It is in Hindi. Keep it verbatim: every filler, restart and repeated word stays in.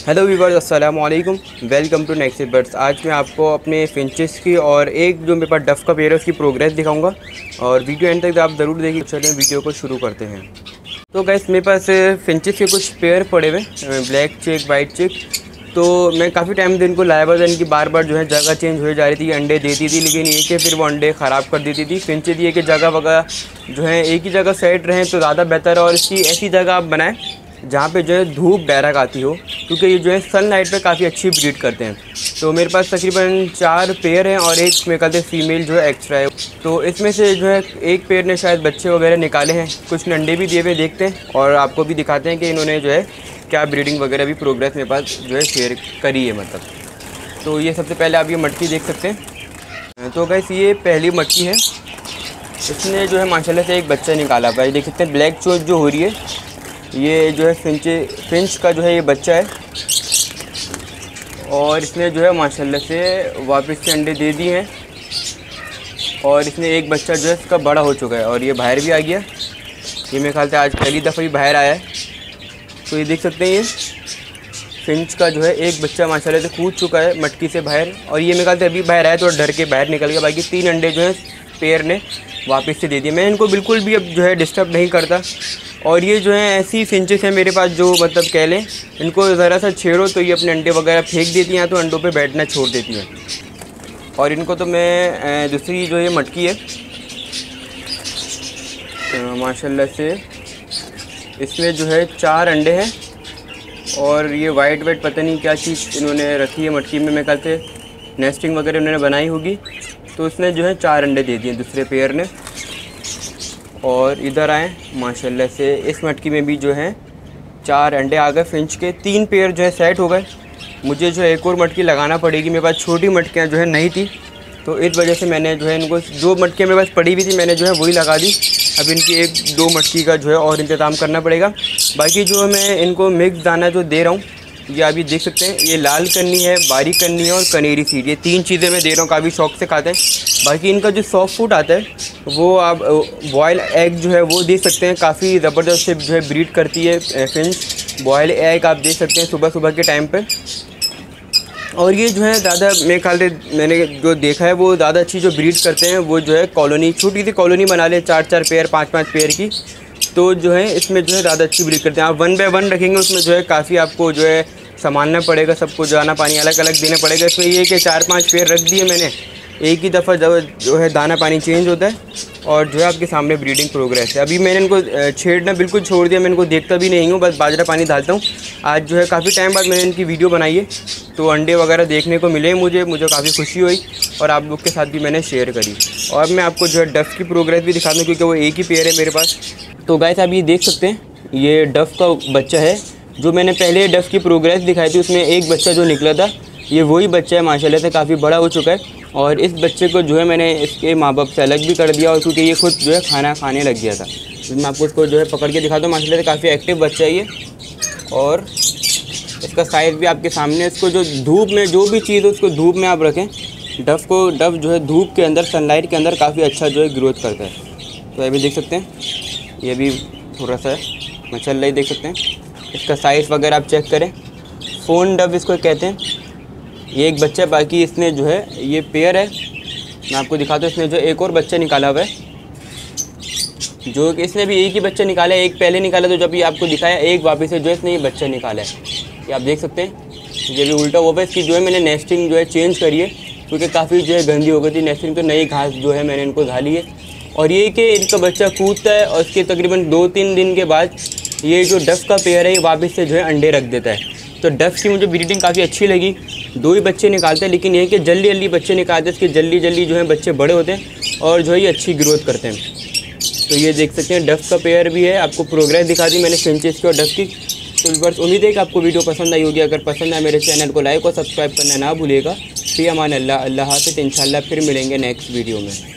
हेलो व्यूअर्स, अस्सलाम वालेकुम। Welcome to next birds. आज मैं आपको अपने फिंचेस की और एक जो मेरे पास डफ का पेयर है उसकी प्रोग्रेस दिखाऊंगा और वीडियो एंड तक आप ज़रूर देखिए। चलें वीडियो को शुरू करते हैं। तो गाइस मेरे पास फिंचेस के कुछ पेयर पड़े हुए, ब्लैक चेक, वाइट चेक। तो मैं काफ़ी टाइम से इनको लाया हुआ था। इनकी बार बार जो है जगह चेंज हो जा रही थी, अंडे देती थी, लेकिन ये कि फिर वो अंडे ख़राब कर देती थी। फिंचेस ये कि जगह वगैरह जो है एक ही जगह सेट रहें तो ज़्यादा बेहतर है, और इसकी ऐसी जगह आप बनाएं जहाँ पे जो है धूप डायरेक्ट आती हो, क्योंकि ये जो है सनलाइट पे काफ़ी अच्छी ब्रीड करते हैं। तो मेरे पास तकरीबन चार पेयर हैं और एक मेरे ख्याल से फीमेल जो है एक्स्ट्रा है। तो इसमें से जो है एक पेयर ने शायद बच्चे वगैरह निकाले हैं, कुछ अंडे भी दिए हुए। देखते हैं और आपको भी दिखाते हैं कि इन्होंने जो है क्या ब्रीडिंग वगैरह भी प्रोग्रेस मेरे पास जो है शेयर करी है मतलब। तो ये सबसे पहले आप ये मटकी देख सकते हैं। तो गाइस ये पहली मटकी है, इसने जो है माशाल्लाह से एक बच्चा निकाला हुआ है। देख सकते हैं ब्लैक चोच जो हो रही है, ये जो है फिंच फिंच का जो है ये बच्चा है, और इसने जो है माशाल्लाह से वापस से अंडे दे दिए हैं। और इसने एक बच्चा जो है इसका बड़ा हो चुका है और ये बाहर भी आ गया। ये मेरे ख्याल से आज पहली दफ़ा ही बाहर आया है। तो ये देख सकते हैं ये फिंच का जो है एक बच्चा माशाल्लाह से कूद चुका है मटकी से बाहर, और ये मेरे ख्याल से अभी बाहर आया तो डर के बाहर निकल गया। बाकी तीन अंडे जो है पेयर ने वापस से दे दिए। मैं इनको बिल्कुल भी अब जो है डिस्टर्ब नहीं करता। और ये जो है ऐसी फिंचेस हैं मेरे पास जो मतलब कह लें इनको ज़रा सा छेड़ो तो ये अपने अंडे वगैरह फेंक देती हैं, तो अंडों पे बैठना छोड़ देती हैं। और इनको तो मैं दूसरी जो ये मटकी है माशाल्लाह से इसमें जो है चार अंडे हैं, और ये वाइट वाइट पता नहीं क्या चीज़ इन्होंने रखी है मटकी में। मेरे ख्याल से नेस्टिंग वगैरह इन्होंने बनाई होगी, तो इसने जो है चार अंडे दे दिए दूसरे पेयर ने। और इधर आए माशाल्लाह से इस मटकी में भी जो है चार अंडे आ गए फिंच के, तीन पेयर जो है सेट हो गए। मुझे जो है एक और मटकी लगाना पड़ेगी, मेरे पास छोटी मटकियाँ जो है नहीं थी, तो इस वजह से मैंने जो है इनको दो मटकियाँ मेरे पास पड़ी हुई थी, मैंने जो है वही लगा दी। अब इनकी एक दो मटकी का जो है और इंतज़ाम करना पड़ेगा। बाकी जो मैं इनको मिक्स दाना जो दे रहा हूँ, ये अभी देख सकते हैं, ये लाल कन्नी है, बारीक कन्नी है और कनेरी सीड, ये तीन चीज़ें मैं दे रहा हूँ, काफ़ी शौक से खाते हैं। बाकी इनका जो सॉफ्ट फूड आता है वो आप बॉयल एग जो है वो दे सकते हैं, काफ़ी ज़बरदस्त से जो है ब्रीड करती है फिंच। बॉयल एग आप दे सकते हैं सुबह सुबह के टाइम पर। और ये जो है ज़्यादा मेरे ख्याल से मैंने जो देखा है वो ज़्यादा अच्छी जो ब्रीड करते हैं वो जो है कॉलोनी, छोटी सी कॉलोनी बना ले, चार चार पेयर पाँच पाँच पेयर की, तो जो है इसमें जो है ज़्यादा अच्छी ब्रीड करते हैं। आप वन बाय वन रखेंगे उसमें जो है काफ़ी आपको जो है संभालना पड़ेगा, सबको दाना पानी अलग अलग देना पड़ेगा। इसमें ये कि चार पांच पेयर रख दिए मैंने, एक ही दफ़ा जब जो है दाना पानी चेंज होता है, और जो है आपके सामने ब्रीडिंग प्रोग्रेस है। अभी मैंने इनको छेड़ना बिल्कुल छोड़ दिया, मैं इनको देखता भी नहीं हूँ, बस बाजरा पानी डालता हूँ। आज जो है काफ़ी टाइम बाद मैंने इनकी वीडियो बनाई है, तो अंडे वगैरह देखने को मिले मुझे मुझे काफ़ी खुशी हुई, और आप लोग के साथ भी मैंने शेयर करी। और मैं आपको जो है डफ की प्रोग्रेस भी दिखा दूँ, क्योंकि वो एक ही पेयर है मेरे पास। तो गाइस आप ये देख सकते हैं, ये डफ का बच्चा है। जो मैंने पहले डफ की प्रोग्रेस दिखाई थी उसमें एक बच्चा जो निकला था, ये वही बच्चा है माशाल्लाह से, काफ़ी बड़ा हो चुका है। और इस बच्चे को जो है मैंने इसके माँ बाप से अलग भी कर दिया, और क्योंकि ये खुद जो है खाना खाने लग गया था। तो मैं आपको इसको जो है पकड़ के दिखाता हूँ। माशाल्लाह से काफ़ी एक्टिव बच्चा है ये, और इसका साइज़ भी आपके सामने। इसको जो धूप में जो भी चीज़ हो उसको धूप में आप रखें। डफ को डफ जो है धूप के अंदर, सनलाइट के अंदर काफ़ी अच्छा जो है ग्रोथ करता है। तो अभी देख सकते हैं ये भी थोड़ा सा माशाल्लाह ही देख सकते हैं। इसका साइज़ वगैरह आप चेक करें, फ़ोन डव इसको कहते हैं। ये एक बच्चा, बाकी इसने जो है ये पेयर है, मैं आपको दिखाता हूँ। इसने जो एक और बच्चा निकाला हुआ है, जो कि इसने भी एक ही बच्चा निकाला है, एक पहले निकाला तो जब ये आपको दिखाया, एक वापस से जो इसने ये बच्चा निकाला है, ये आप देख सकते हैं। ये भी उल्टा हुआ है। इसकी जो है मैंने नेस्टिंग जो है चेंज करी है, क्योंकि काफ़ी जो है गंदी हो गई थी नेस्टिंग, तो नई घास जो है मैंने इनको डाली है। और ये कि इनका बच्चा कूदता है, और इसके तकरीबन दो तीन दिन के बाद ये जो डफ का पेयर है ये वापस से जो है अंडे रख देता है। तो डफ की मुझे ब्रीडिंग काफ़ी अच्छी लगी। दो ही बच्चे निकालते हैं, लेकिन ये कि जल्दी जल्दी बच्चे निकालते हैं, इसके जल्दी जल्दी जो है बच्चे बड़े होते हैं और जो है ये अच्छी ग्रोथ करते हैं। तो ये देख सकते हैं डफ का पेयर भी है। आपको प्रोग्रेस दिखा दी मैंने फिंचेस की और डफ की। तो बस उम्मीद है कि आपको वीडियो पसंद आई होगी। अगर पसंद आए मेरे चैनल को लाइक और सब्सक्राइब करना ना भूलिएगा। फी अमान अल्लाह, अल्लाह हाफ़िज़। इंशाल्लाह फिर मिलेंगे नेक्स्ट वीडियो में।